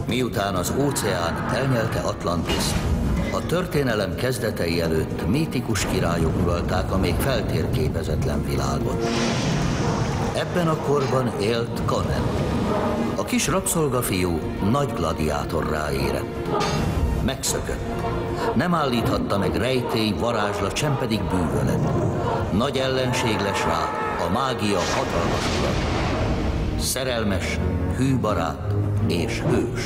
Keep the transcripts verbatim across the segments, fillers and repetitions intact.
Miután az óceán elnyelte Atlantiszt, a történelem kezdetei előtt mítikus királyok uralták a még feltérképezetlen világot. Ebben a korban élt Conan. A kis rabszolgafiú nagy gladiátorrá érett. Megszökött. Nem állíthatta meg rejtély, varázslat, sem pedig bűvölet. Nagy ellenség lesz rá a mágia hatalmas ura. Szerelmes, hű barát és hős.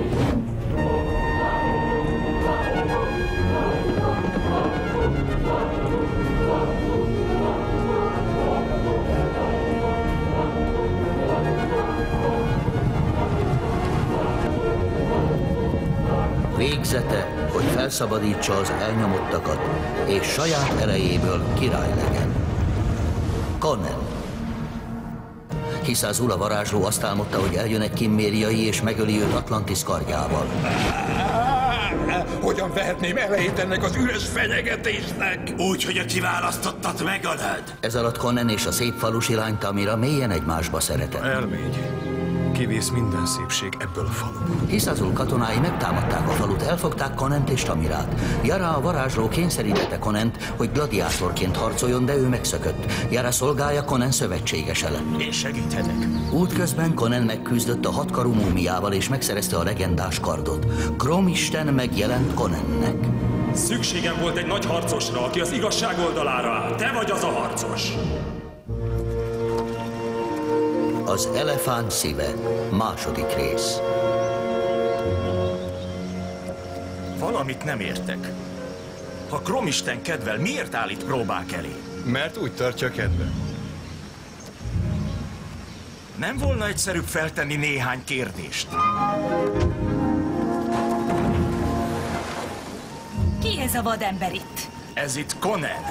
Végzete, hogy felszabadítsa az elnyomottakat, és saját erejéből király legyen. Conan. Hiszázul a varázsló azt álmodta, hogy eljön egy kimmériai és megöli őt Atlantis kardjával. Hogyan vehetném elejét ennek az üres fenyegetésnek? Úgy, hogy a kiválasztottat megölöd. Ez alatt Conan és a szép falusi lány Tamira mélyen egymásba szeretett. Elmégy. Kivész minden szépség ebből a faluból. Hiszázul katonái megtámadták a falut, elfogták Conant és Tamirát. Jara a varázsló kényszerítette Conant, hogy gladiátorként harcoljon, de ő megszökött. Jara szolgája Conan szövetségese lett. Én segíthetek. Útközben Conan megküzdött a hatkarú múmiával és megszerezte a legendás kardot. Krom-isten megjelent Conannek. Szükségem volt egy nagy harcosra, aki az igazság oldalára áll. Te vagy az a harcos. Az elefánt szíve, második rész. Valamit nem értek. Ha Krom-isten kedvel, miért állít próbák elé? Mert úgy tartja kedve. Nem volna egyszerűbb feltenni néhány kérdést? Ki ez a vadember itt? Ez itt Conan.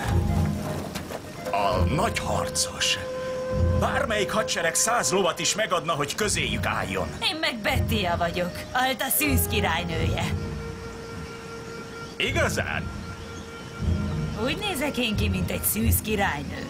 A nagy harcos. Bármelyik hadsereg száz lovat is megadna, hogy közéjük álljon. Én meg Bettia vagyok, Alta szűz királynője. Igazán? Úgy nézek én ki, mint egy szűz királynő.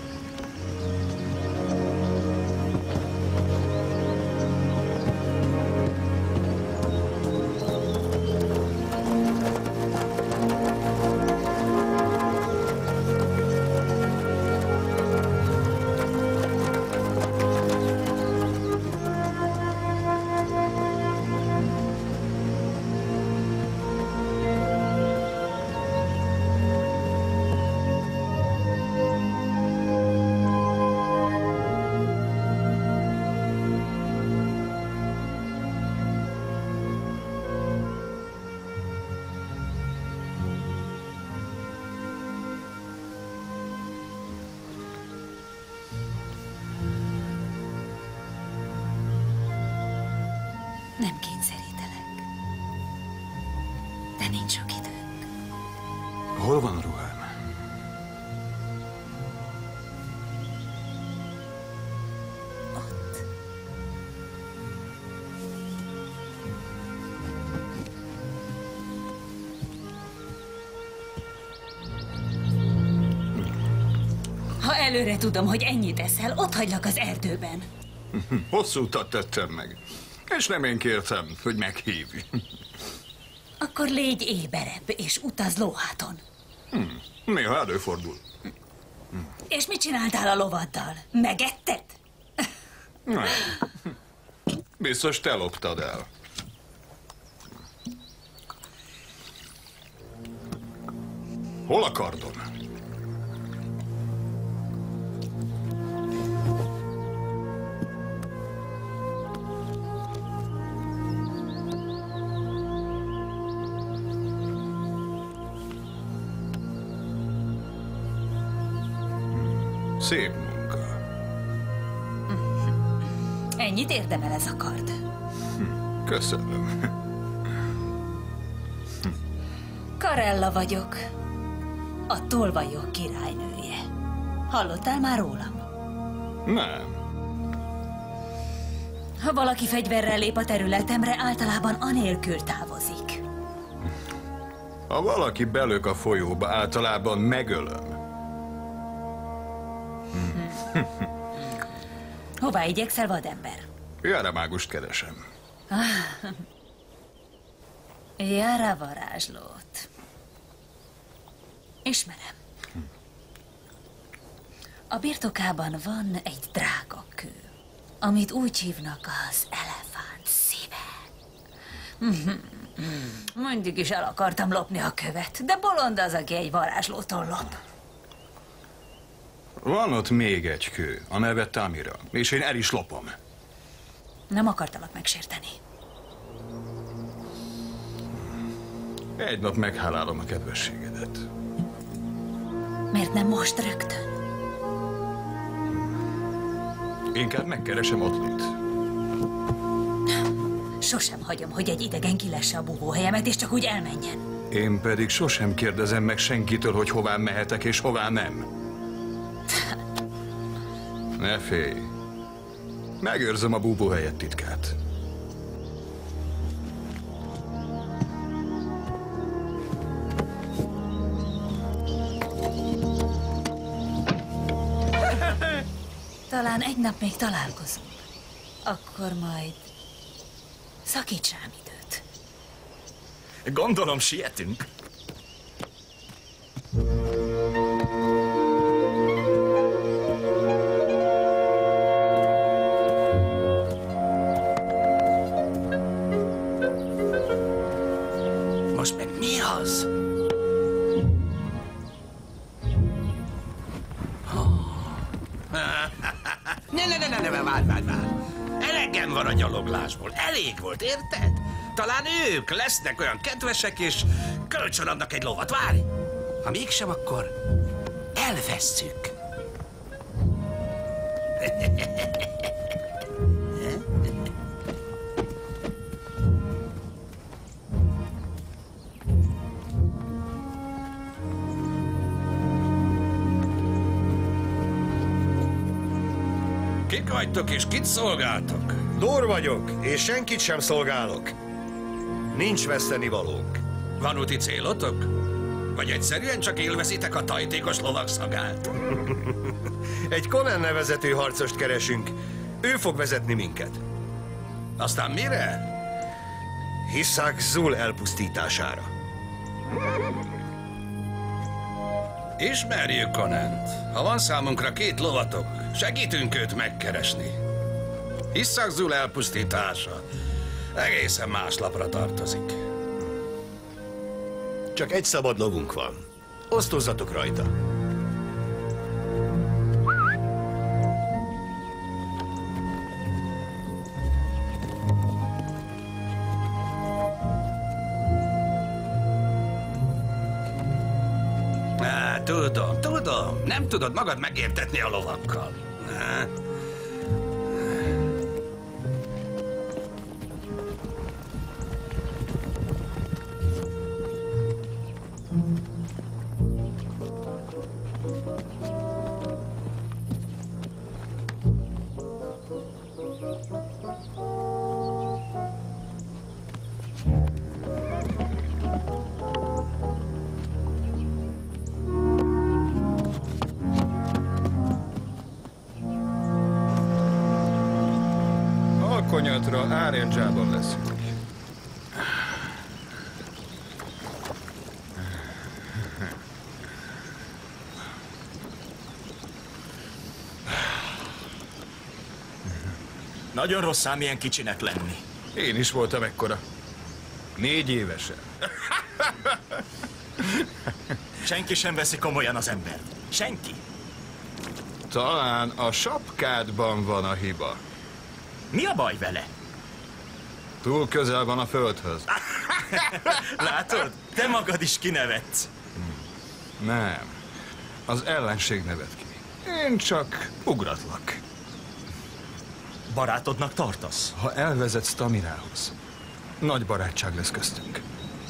Nem kényszerítelek. De nincs sok időnk. Hol van a ruhám? Ott. Ha előre tudom, hogy ennyit eszel, ott hagylak az erdőben. Hosszú utat tettem meg. És nem én kértem, hogy meghívj. Akkor légy éberebb, és utazz lóháton. Hmm. Néha előfordul. És mit csináltál a lovaddal? Megetted? Nem. Biztos te loptad el. Hol a kardom? Szép munka. Ennyit érdemel ez a kard. Köszönöm. Karella vagyok. A tolvajok királynője. Hallottál már rólam? Nem. Ha valaki fegyverrel lép a területemre, általában anélkül távozik. Ha valaki belök a folyóba, általában megölöm. Hová igyekszel, vadember? Jara mágust keresem. Jara varázslót. Ismerem. A birtokában van egy drágakő, amit úgy hívnak az elefánt szíve. Mindig is el akartam lopni a követ, de bolond az, aki egy varázslótól lop. Van ott még egy kő, a neve Tamira, és én el is lopom. Nem akartalak megsérteni. Egy nap meghálálom a kedvességedet. Miért nem most rögtön? Inkább megkeresem Ottlit. Sosem hagyom, hogy egy idegen kilesse a búvóhelyemet, és csak úgy elmenjen. Én pedig sosem kérdezem meg senkitől, hogy hová mehetek és hová nem. Ne félj. Megőrzöm a búvóhelyet titkát. Talán egy nap még találkozunk. Akkor majd szakíts rám időt. Gondolom, sietünk. Most meg mi az? Ne, ne, ne, ne, ne, várj, várj, várj. Elegem van a gyaloglásból. Elég volt, érted? Talán ők lesznek olyan kedvesek, és kölcsön adnak egy lovat. Várj! Ha mégsem, akkor elvesszük. Kik vagytok és kit szolgáltok? Dór vagyok, és senkit sem szolgálok. Nincs vesztenivalónk. Van úti célotok? Vagy egyszerűen csak élvezitek a tajtékos lovak szagát? Egy Conan nevezetű harcost keresünk. Ő fog vezetni minket. Aztán mire? Hisszák Zul elpusztítására. Ismerjük Conant. Ha van számunkra két lovatok, segítünk őt megkeresni. Hisszák Zul elpusztítása egészen más lapra tartozik. Csak egy szabad lovunk van. Osztozzatok rajta. Á, tudom, tudom. Nem tudod magad megértetni a lovakkal. Á. Alkonyatra Árendzsában leszünk. Nagyon rossz ám ilyen kicsinek lenni. Én is voltam ekkora. Négy évesen. Senki sem veszi komolyan az embert. Senki. Talán a sapkádban van a hiba. Mi a baj vele? Túl közel van a földhöz. Látod? Te magad is kinevetsz. Nem. Az ellenség nevet ki. Én csak ugratlak. Barátodnak tartasz? Ha elvezetsz Tamirához, nagy barátság lesz köztünk.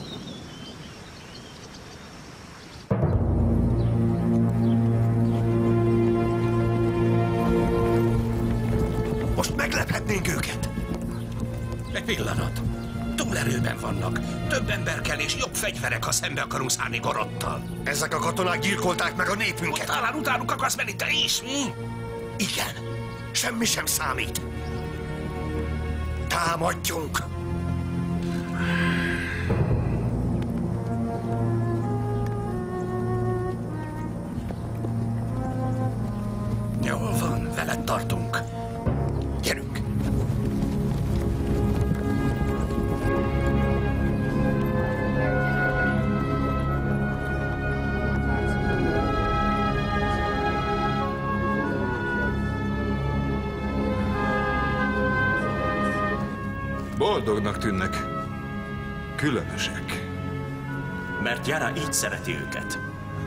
Most meglephetnénk őket. Egy pillanat. Túlerőben vannak. Több ember kell és jobb fegyverek, ha szembe akarunk szállni Gorottal. Ezek a katonák gyilkolták meg a népünket. Talán utánuk akarsz menni te is, mi? Igen. Semmi sem számít. Támadjunk! tartunk. Gyerünk! Boldognak tűnnek. Különösek. Mert Yara így szereti őket.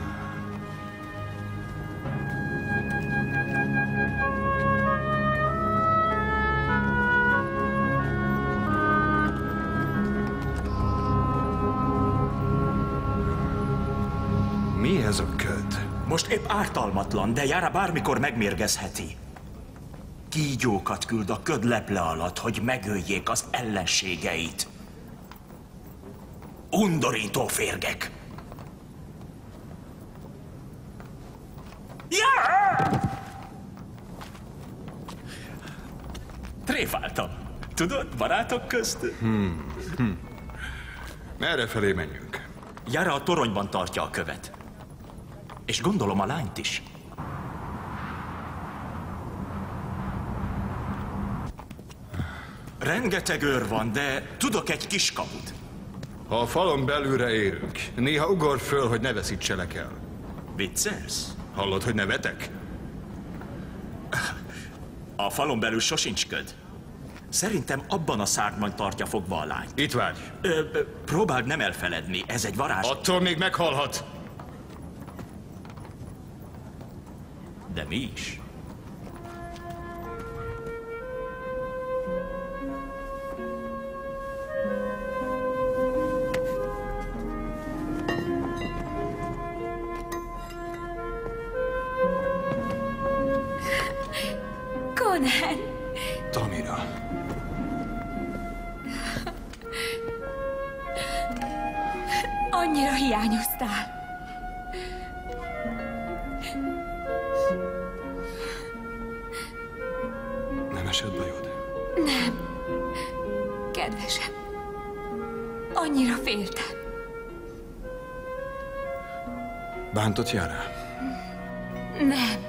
Mi ez a köd? Most épp ártalmatlan, de Yara bármikor megmérgezheti. Kígyókat küld a köd leple alatt, hogy megöljék az ellenségeit. Undorító férgek! Yara! Tréfáltam. Tudod, barátok közt? Hmm. Hmm. Merre felé menjünk? Yara a toronyban tartja a követ. És gondolom a lányt is. Rengeteg őr van, de tudok egy kiskaput. Ha a falon belülre érünk, néha ugor föl, hogy ne veszítselek el. Viccelsz? Hallod, hogy nevetek? A falon belül sosincs köd. Szerintem abban a szárnyban tartja fogva a lányt. Itt várj. Ö, ö, próbáld nem elfeledni, ez egy varázs. Attól még meghalhat. De mi is? Conan! Tamira. Annyira hiányoztál. Nem esett bajod? Nem. Kedvesem. Annyira féltem. Bántott Yara? Nem.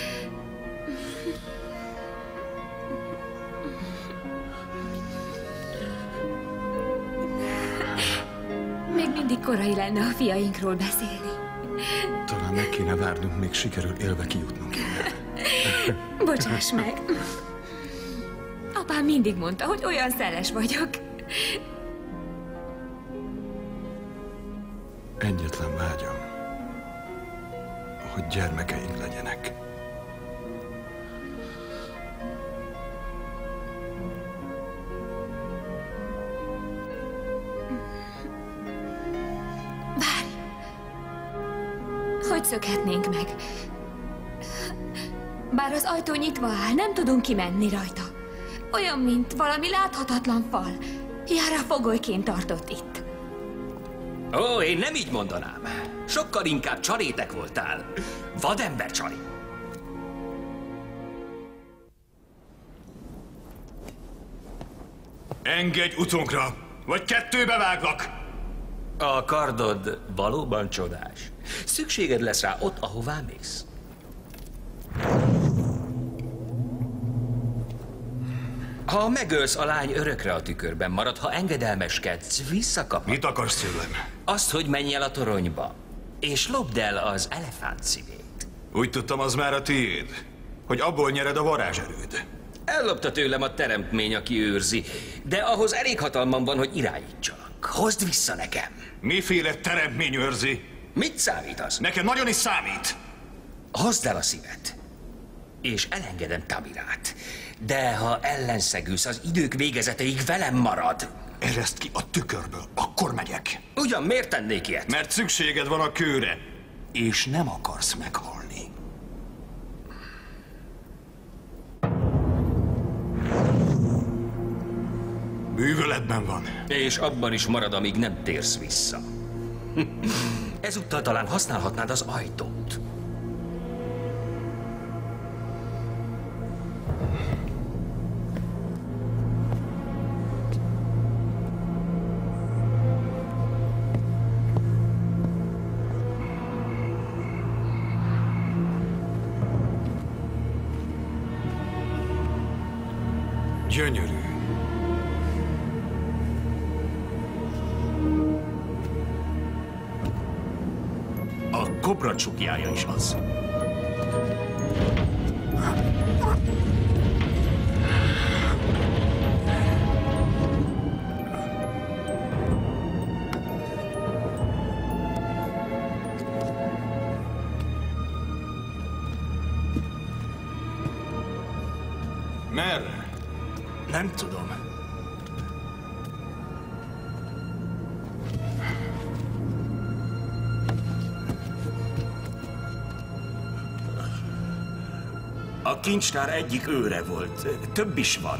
Még mindig korai lenne a fiainkról beszélni. Talán meg kéne várnunk, még sikerül élve kijutnunk innen. Bocsáss meg. Apám mindig mondta, hogy olyan szeles vagyok. Egyetlen vágyam, hogy gyermekeink legyenek. Várj! Hogy szökhetnénk meg? Bár az ajtó nyitva áll, nem tudunk kimenni rajta. Olyan, mint valami láthatatlan fal. Yara fogolyként tartott itt. Ó, én nem így mondanám. Sokkal inkább csalétek voltál. Vadember csali. Engedj utunkra, vagy kettőbe váglak! A kardod valóban csodás. Szükséged lesz rá ott, ahová mész. Ha megölsz, a lány örökre a tükörben marad, ha engedelmeskedsz, visszakapod. Mit akarsz tőlem? Azt, hogy menj el a toronyba, és lopd el az elefánt szívét. Úgy tudtam, az már a tiéd, hogy abból nyered a varázserőd. Ellopta tőlem a teremtmény, aki őrzi, de ahhoz elég hatalmam van, hogy irányítsalak. Hozd vissza nekem! Miféle teremtmény őrzi? Mit számítasz? Nekem nagyon is számít! Hozd el a szívet, és elengedem Tamirát. De ha ellenszegülsz, az idők végezeteig velem marad. Ereszt ki a tükörből, akkor megyek. Ugyan miért tennék ilyet? Mert szükséged van a kőre, és nem akarsz meghalni. Műveletben van. És abban is marad, amíg nem térsz vissza. Ezúttal talán használhatnád az ajtót. Gyönyörű. A kobra csukjája is az. Merre? Nem tudom. A kincstár egyik őre volt. Több is van.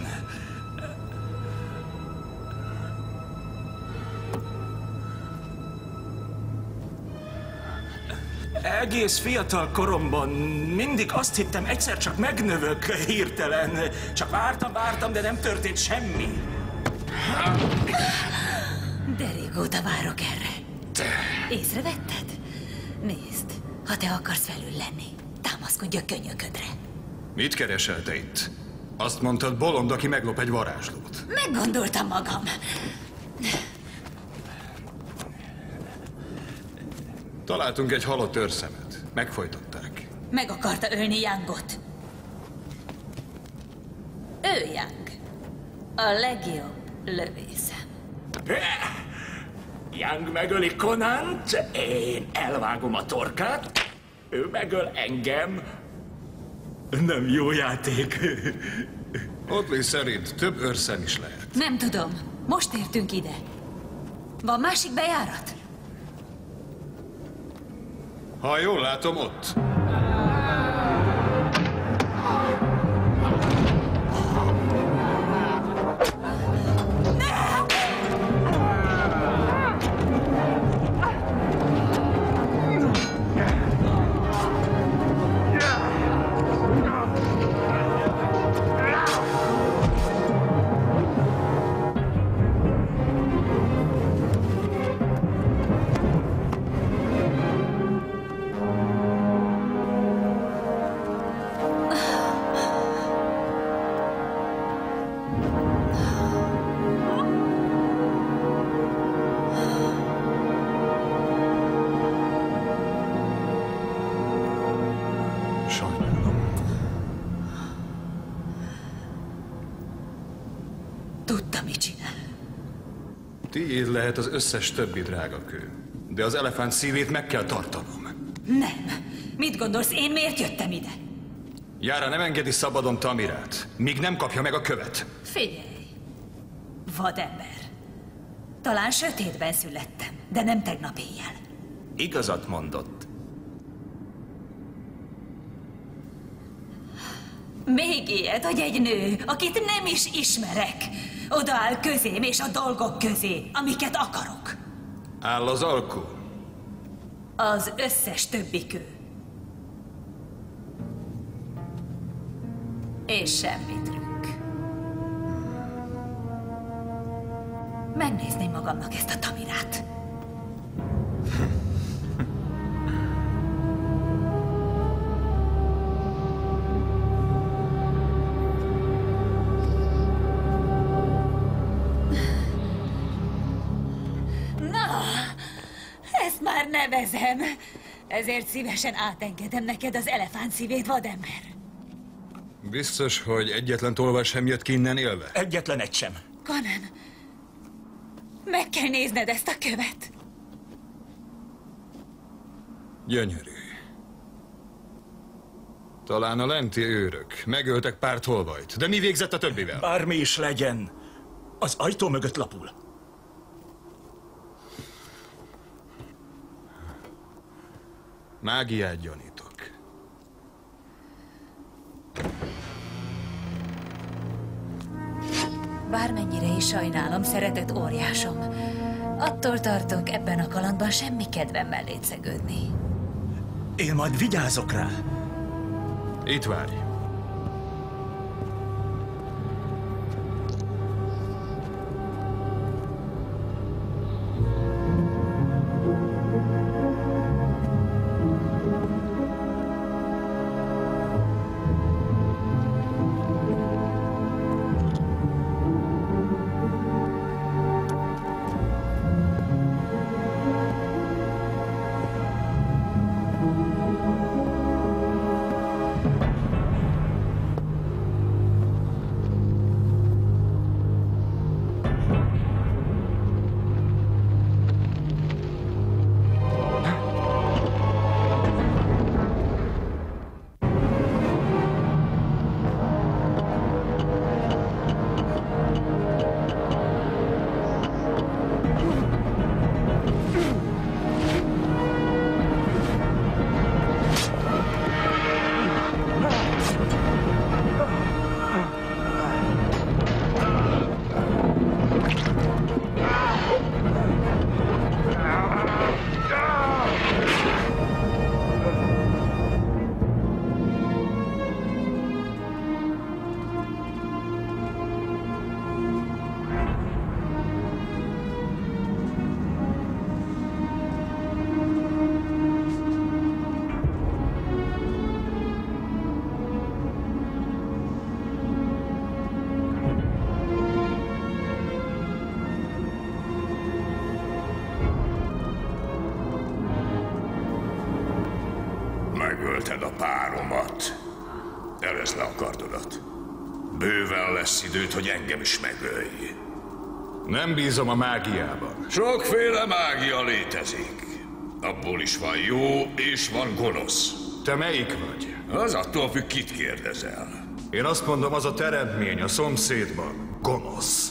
Egész fiatal koromban mindig azt hittem, egyszer csak megnövök hirtelen. Csak vártam, vártam, de nem történt semmi. De régóta várok erre. Észrevetted? Nézd, ha te akarsz felül lenni, támaszkodj a könyöködre. Mit keresel te itt? Azt mondtad, bolond, aki meglop egy varázslót. Meggondoltam magam. Találtunk egy halott őrszemet. Megfojtották. Meg akarta ölni Youngot. Ő Young. A legjobb lövészem. Young megöli Conant, én elvágom a torkát, ő megöl engem. Nem jó játék. Otley szerint több őrszem is lehet. Nem tudom. Most értünk ide. Van másik bejárat? Ha jól látom, ott. Tiéd lehet az összes többi drágakő, de az elefánt szívét meg kell tartanom. Nem. Mit gondolsz, én miért jöttem ide? Yara nem engedi szabadon Tamirát, míg nem kapja meg a követ. Figyelj, vadember. Talán sötétben születtem, de nem tegnap éjjel. Igazat mondott. Még ilyet, hogy egy nő, akit nem is ismerek, odaáll közém és a dolgok közé, amiket akarok. Áll az alkú? Az összes többi kő. És semmi trükk. Megnézném magamnak ezt a Tamirát. Már nevezem. Ezért szívesen átengedem neked az elefánt szívét, vadember. Biztos, hogy egyetlen tolvaj sem jött ki innen élve? Egyetlen egy sem. Conan, meg kell nézned ezt a követ. Gyönyörű. Talán a lenti őrök. Megöltek pár tolvajt. De mi végzett a többivel? Bármi is legyen. Az ajtó mögött lapul. Mágiát gyanítok. Bármennyire is sajnálom, szeretett óriásom. Attól tartok, ebben a kalandban semmi kedvem mellé szegődni. Én majd vigyázok rá. Itt várj. páromat. Erezd le a kardodat. Bőven lesz időd, hogy engem is megölj. Nem bízom a mágiában. Sokféle mágia létezik. Abból is van jó, és van gonosz. Te melyik vagy? Az attól függ, kit kérdezel. Én azt mondom, az a teremtmény a szomszédban gonosz.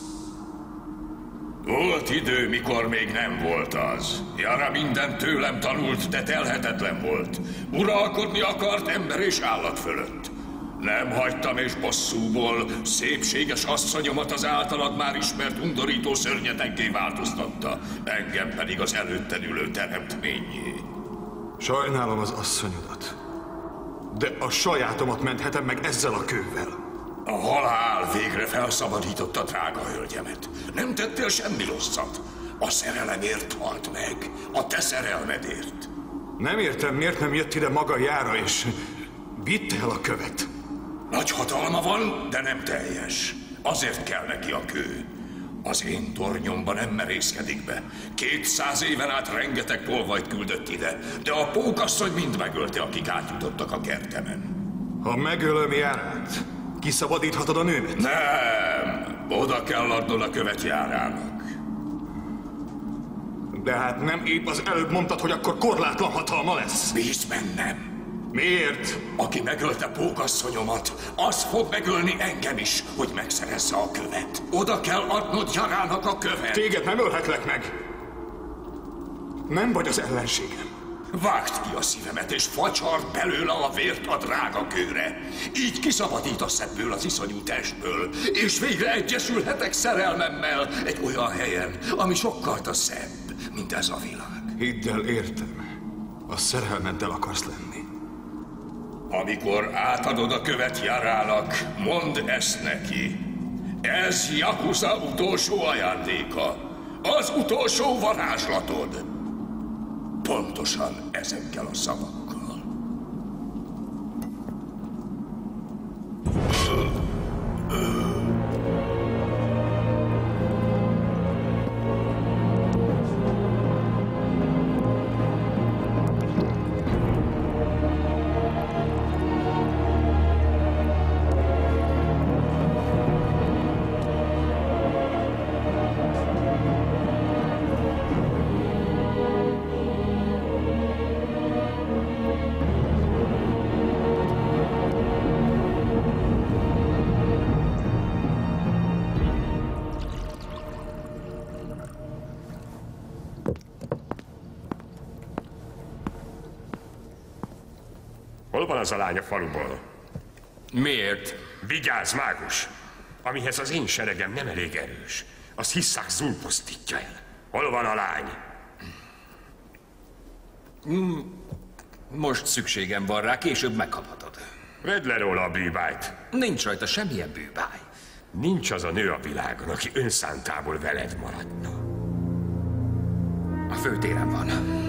Volt idő, mikor még nem volt az. Yara mindent tőlem tanult, de telhetetlen volt. Uralkodni akart ember és állat fölött. Nem hagytam, és bosszúból szépséges asszonyomat az általad már ismert undorító szörnyetekké változtatta, engem pedig az előtted ülő teremtményé. Sajnálom az asszonyodat, de a sajátomat menthetem meg ezzel a kővel. A halál végre felszabadította drága hölgyemet. Nem tettél semmi rosszat. A szerelemért halt meg. A te szerelmedért. Nem értem, miért nem jött ide maga Yara, és vitte el a követ. Nagy hatalma van, de nem teljes. Azért kell neki a kő. Az én tornyomba nem merészkedik be. Kétszáz éven át rengeteg tolvajt küldött ide, de a pókasszony mind megölte, akik átjutottak a kertemen. Ha megölöm Yarát, kiszabadíthatod a nőmet? Nem! Oda kell adnod a követ Yarának. De hát nem épp az előbb mondtad, hogy akkor korlátlan hatalma lesz. Bízz bennem! Miért? Aki megölte pókasszonyomat, az fog megölni engem is, hogy megszerezze a követ. Oda kell adnod Yarának a követ. Téged nem ölhetlek meg. Nem vagy az ellenségem. Vágd ki a szívemet, és facsard belőle a vért a drága kőre. Így kiszabadítasz ebből az iszonyú testből, és végre egyesülhetek szerelmemmel egy olyan helyen, ami sokkal szebb, mint ez a világ. Hidd el, értem. A szerelmeddel akarsz lenni. Amikor átadod a követ Yarának, mondd ezt neki. Ez Yakuza utolsó ajándéka. Az utolsó varázslatod. Pontosan ezekkel a szavakkal. Hol van az a lány a faluból? Miért? Vigyázz, mágus! Amihez az én seregem nem elég erős. Az Hisszák Zul pusztítja el. Hol van a lány? Most szükségem van rá, később megkaphatod. Vedd le róla a bűbájt. Nincs rajta semmilyen bűbáj. Nincs az a nő a világon, aki önszántából veled maradna. A főtéren van.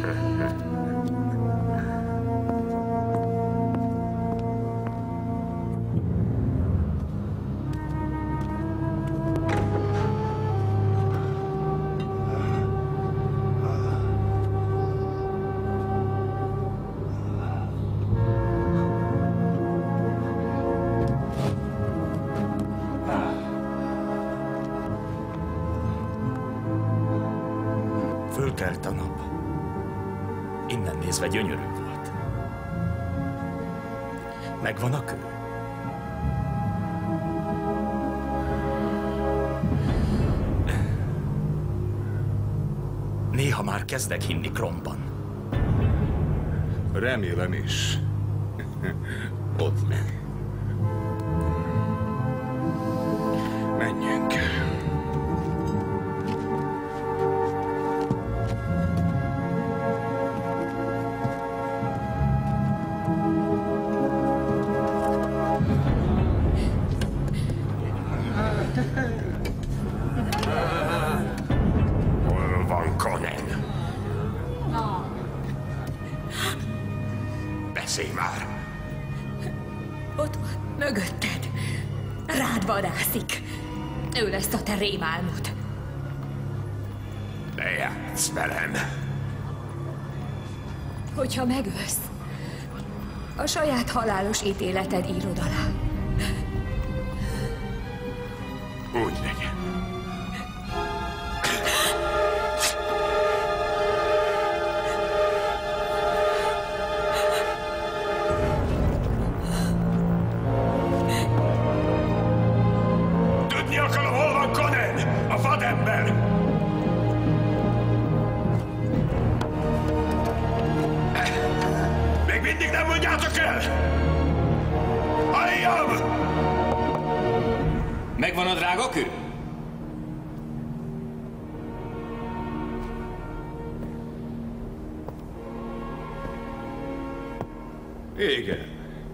Fölkelt a nap. Innen nézve gyönyörű volt. Megvan a kő. Néha már kezdek hinni Kromban. Remélem is. Ott meg. Menjünk. Hol van Conan? Beszélj már! Ott van, mögötted. Rád vadászik. Ő lesz a te rémálmod. Ne játsz velem! Hogyha megölsz, A saját halálos ítéleted írod alá. Úgy legyen. Tudni akarom, hol van Conan, a vadember! Még mindig nem mondjátok el! Halljam! Megvan a drága kő? Igen.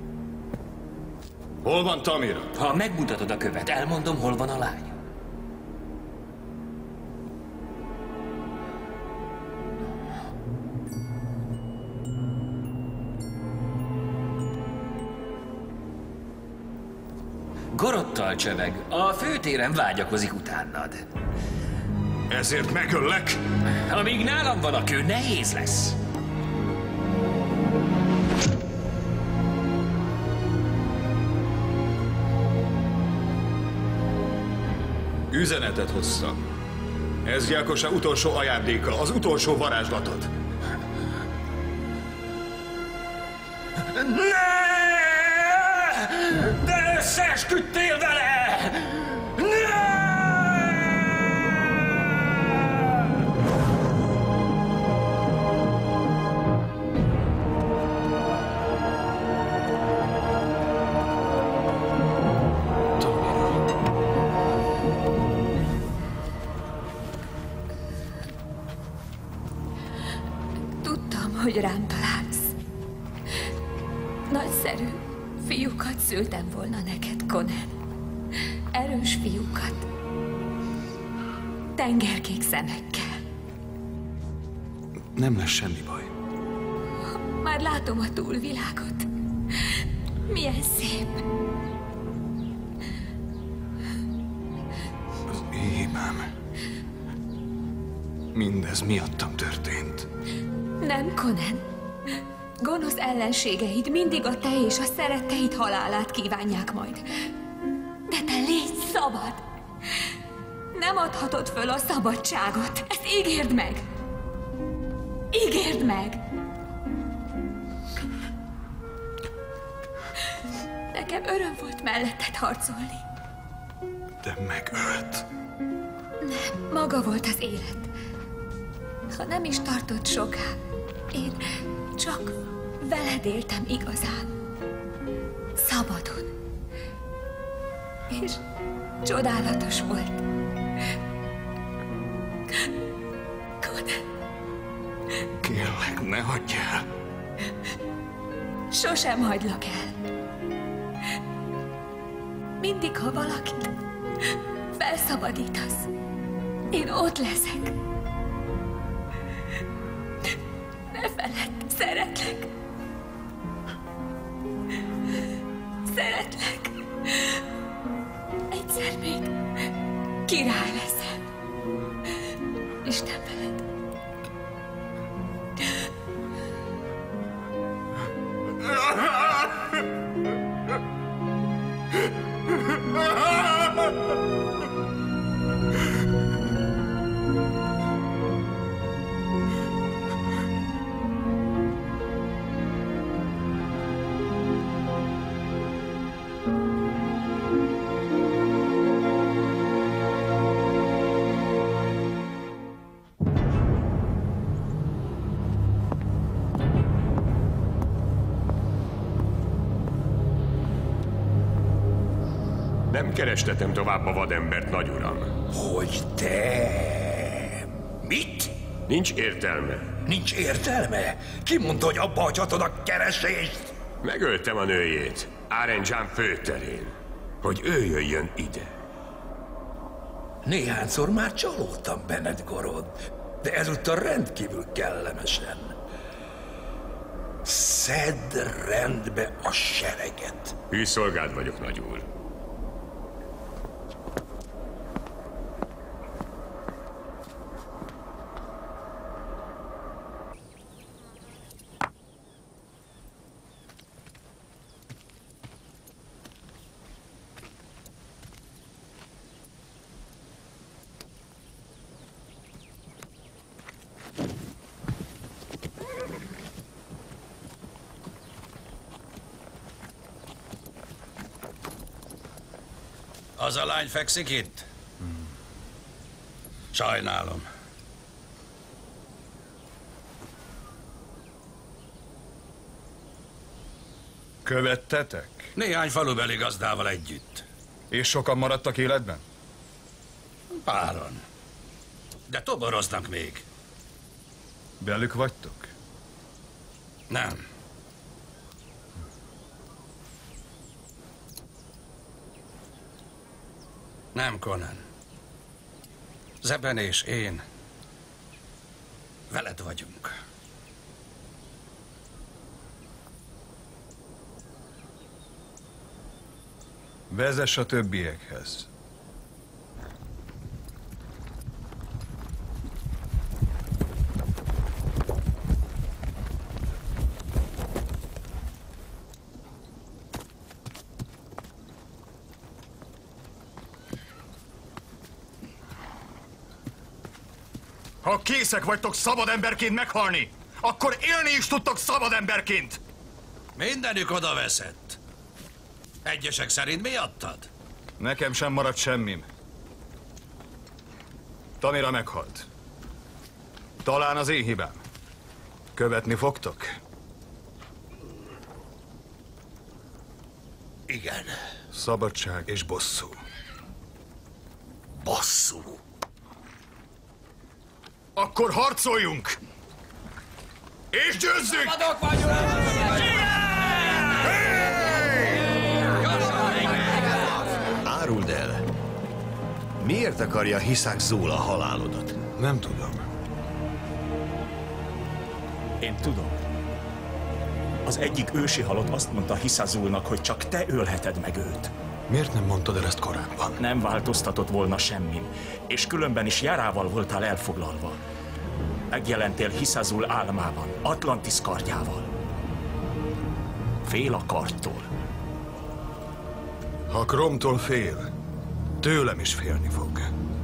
Hol van Tamira? Ha megmutatod a követ, elmondom, hol van a lány. Gorottal cseveg. A főtéren vágyakozik utánad. Ezért megöllek? Amíg nálam van a kő, nehéz lesz. Üzenetet hoztam. Ez Gyilkosa utolsó ajándéka, az utolsó varázslatod. Ne! De összeesküdtél vele! Ne! Tudtam, hogy rám találsz. Nagyszerű fiúkat szültem volna neked, Conan. Erős fiúkat. Tengerkék szemekkel. Nem lesz semmi baj. Már látom a túlvilágot. Milyen szép. Az én hibám. Mindez miattam történt. Nem, Conan. Gonosz ellenségeid mindig a te és a szeretteid halálát kívánják majd. De te légy szabad! Nem adhatod föl a szabadságot. Ezt ígérd meg! Ígérd meg! Nekem öröm volt melletted harcolni. De megölt. Nem, maga volt az élet. Ha nem is tartott soká, én csak veled éltem igazán. Szabadon. És csodálatos volt. Conan. Kérlek, ne hagyj el. Sosem hagylak el. Mindig, ha valakit felszabadítasz, én ott leszek. Ne feledd, szeretlek. Szeretlek. Egyszer még király leszel. Isten veled. Nem kerestetem tovább a vadembert, nagyuram. Hogy te... Mit? Nincs értelme. Nincs értelme? Ki mondta, hogy abba hagyhatod a keresést? Megöltem a nőjét, Arenján főterén, hogy ő jöjjön ide. Néhányszor már csalódtam benned, Gorod, de ezúttal rendkívül kellemesen. Szedd rendbe a sereget. Hű szolgád vagyok, nagyúr. Az a lány fekszik itt? Sajnálom. Követtetek? Néhány falubeli gazdával együtt. És sokan maradtak életben? Páran. De toboroznak még. Belük vagytok? Nem. Nem, Conan. Zeben és én veled vagyunk. Vezess a többiekhez. Ha készek vagytok szabad emberként meghalni, akkor élni is tudtok szabad emberként! Mindenük oda veszett. Egyesek szerint miattad? Nekem sem maradt semmim. Tamira meghalt. Talán az én hibám. Követni fogtok? Igen. Szabadság és bosszú. Bosszú. Akkor harcoljunk! És győzzünk! Szabadok vagyunk! Áruld el! Miért akarja Hiszák Zul a halálodat? Nem tudom. Én tudom. Az egyik ősi halott azt mondta Hiszazulnak, hogy csak te ölheted meg őt. Miért nem mondtad el ezt korábban? Nem változtatott volna semmin, és különben is Jarával voltál elfoglalva. Megjelentél Hiszazul álmában, Atlantis kardjával. Fél a kardtól. Ha Kromtól fél, tőlem is félni fog.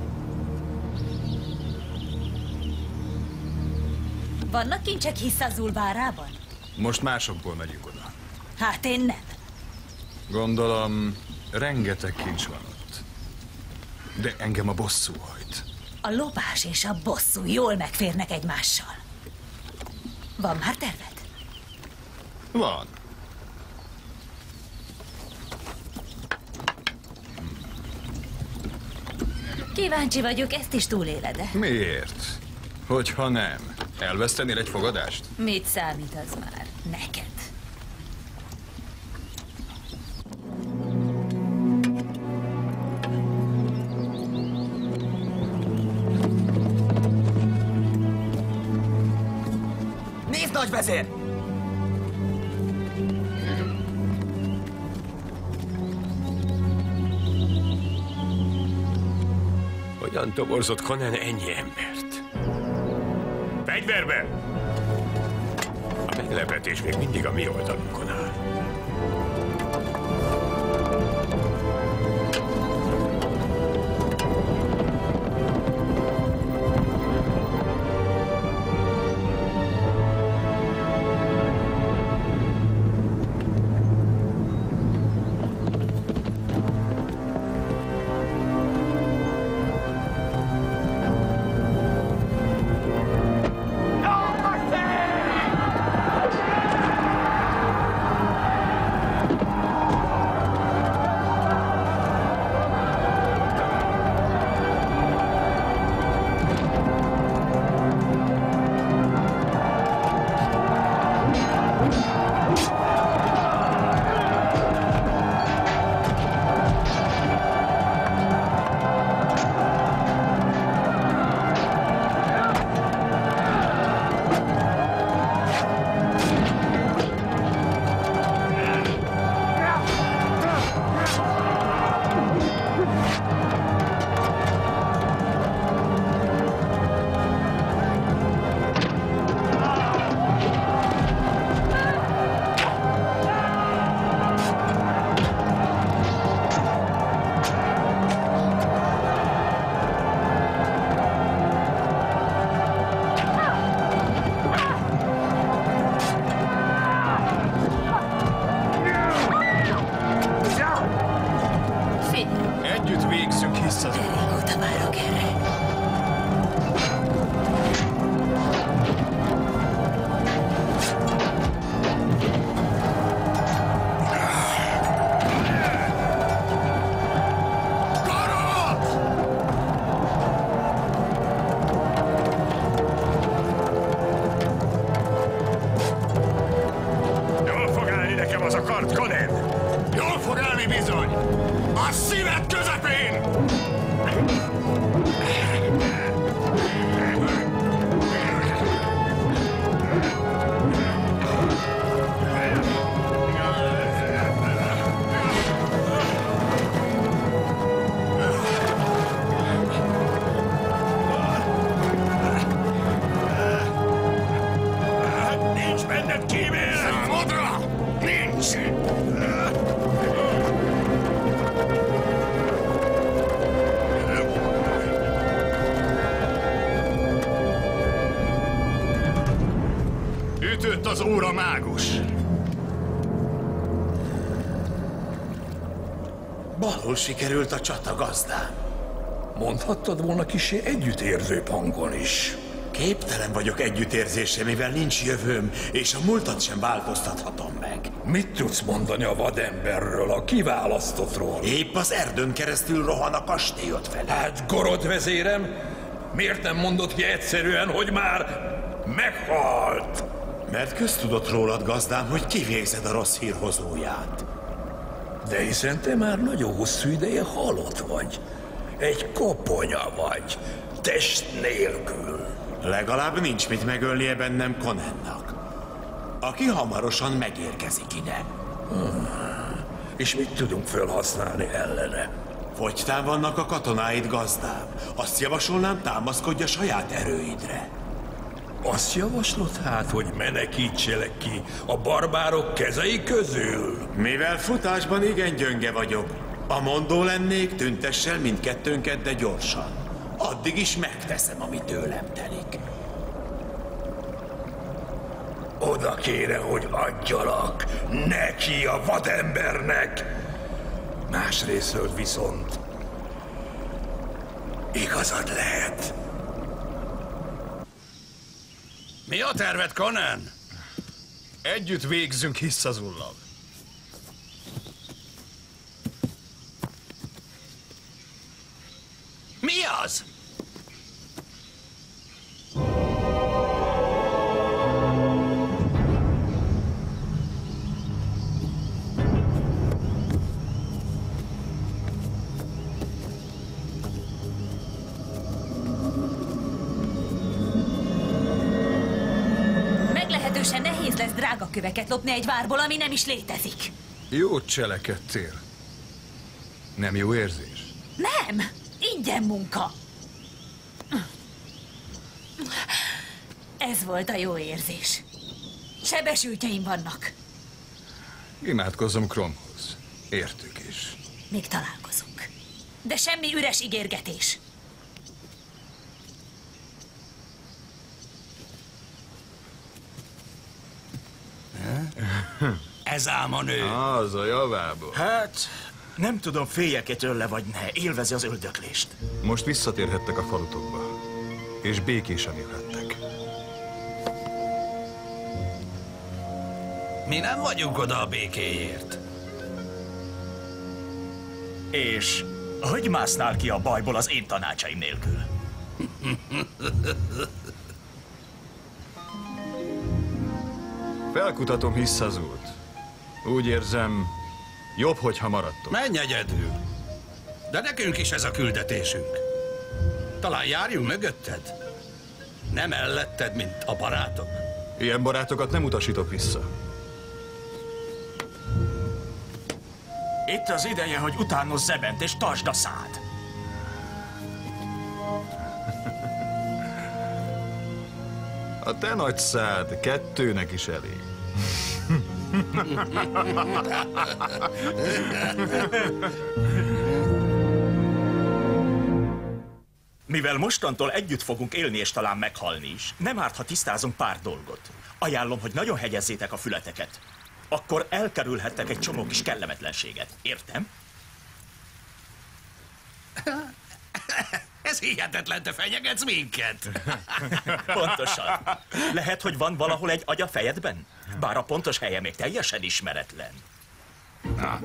Vannak kincsek Hiszazul várában? Most másokból megyünk oda. Hát én nem. Gondolom, rengeteg kincs van ott. De engem a bosszú hajt. A lopás és a bosszú jól megférnek egymással. Van már terved? Van. Kíváncsi vagyok, ezt is túléled-e? Miért? Hogyha nem, elvesztenél egy fogadást? Mit számít az már neked? Nézd, nagyvezér! Hogyan toborzott Conan ennyi embert? Fegyverbe! A meglepetés még mindig a mi oldalunkon áll. Ütött az óra mágus. Balhol sikerült a csata, gazdám. Mondhattad volna kisé együttérzőbb hangon is. Képtelen vagyok együttérzésre, mivel nincs jövőm, és a múltat sem változtathatom meg. Mit tudsz mondani a vademberről, a kiválasztottról? Épp az erdőn keresztül rohan a kastélyot felé. Hát, Gorod vezérem, miért nem mondod ki egyszerűen, hogy már meghalt? Mert köztudott rólad, gazdám, hogy kivégzed a rossz hírhozóját. De hiszen te már nagyon hosszú ideje halott vagy. Egy koponya vagy, test nélkül. Legalább nincs mit megölnie bennem Conannak, aki hamarosan megérkezik ide. Hmm. És mit tudunk felhasználni ellene? Fogytán vannak a katonáid, gazdám. Azt javasolnám, támaszkodj a saját erőidre. Azt javaslod hát, hogy menekítselek ki a barbárok kezei közül? Mivel futásban igen gyönge vagyok, a mondó lennék, tüntessel mindkettőnket, de gyorsan. Addig is megteszem, ami tőlem telik. Oda kére, hogy adjalak neki a vadembernek. Másrészről viszont igazad lehet. Mi a terved, Conan? Együtt végzünk Hiszazullal. Mi az? Meglehetősen nehéz lesz drága köveket lopni egy várból, ami nem is létezik. Jót cselekedtél. Nem jó érzés? Nem! Ingyen munka! Ez volt a jó érzés. Sebesültjeim vannak. Imádkozzom Cromhoz. Értük is. Még találkozunk. De semmi üres ígérgetés. Ez ám a nő. Az a javából. Hát, nem tudom, féljek-e tőle vagy ne. Élvezi az öldöklést. Most visszatérhettek a falutokba. És békésen élhettek. Mi nem vagyunk oda a békéért. És hogy másznál ki a bajból az én tanácsaim nélkül? Felkutatom Hisszazult. Úgy érzem, jobb, hogyha maradtok. Menj egyedül. De nekünk is ez a küldetésünk. Talán járjunk mögötted? Nem elletted, mint a barátok? Ilyen barátokat nem utasítok vissza. Itt az ideje, hogy utánozz Zebent és tartsd a szád. A te nagy szád kettőnek is elég. Mivel mostantól együtt fogunk élni és talán meghalni is, nem árt, ha tisztázunk pár dolgot. Ajánlom, hogy nagyon hegyezzétek a fületeket. Akkor elkerülhettek egy csomó kis kellemetlenséget. Értem? Ez hihetetlen, te fenyegetsz minket. Pontosan. Lehet, hogy van valahol egy agy a fejedben? Bár a pontos helye még teljesen ismeretlen. Na.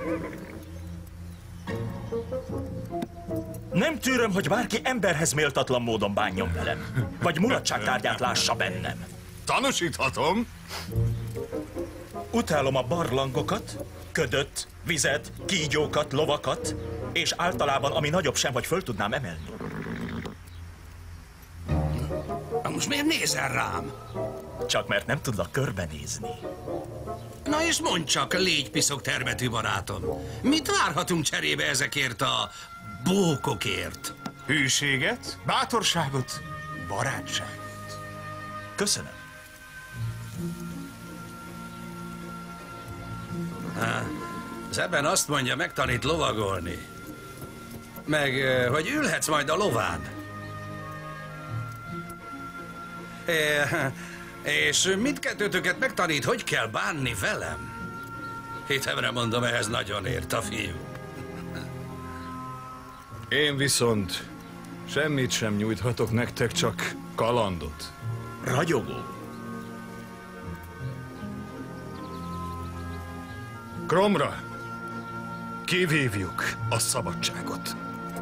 Nem tűröm, hogy bárki emberhez méltatlan módon bánjon velem. Vagy mulatságtárgyát lássa bennem. Tanúsíthatom. Utálom a barlangokat, ködöt, vizet, kígyókat, lovakat, és általában, ami nagyobb sem, hogy föl tudnám emelni. Most miért nézel rám? Csak mert nem tudlak körbenézni. Na és mondd csak, légy piszok termetű barátom. Mit várhatunk cserébe ezekért a bókokért? Hűséget, bátorságot, barátságot. Köszönöm. Zeben azt mondja, megtanít lovagolni. Meg, hogy ülhetsz majd a lován. És mindkettőtöket megtanít, hogy kell bánni velem. Hitemre mondom, ehhez nagyon ért a fiú. Én viszont semmit sem nyújthatok nektek, csak kalandot. Ragyogó. Kromra kivívjuk a szabadságot.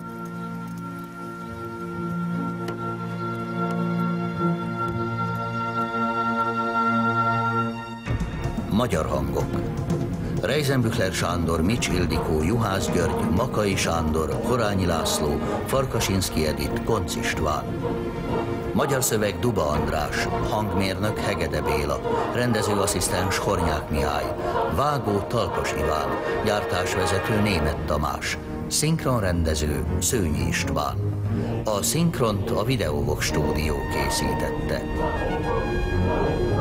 Magyar hangok. Reisenbüchler Sándor, Mics Ildikó, Juhász György, Makai Sándor, Horányi László, Farkasinszky Edith, Koncz István. Magyar szöveg Duba András, hangmérnök Hegede Béla, rendezőasszisztens Hornyák Mihály, vágó Talpas Iván, gyártásvezető Németh Tamás, szinkronrendező Szőnyi István. A szinkront a Videovox stúdió készítette.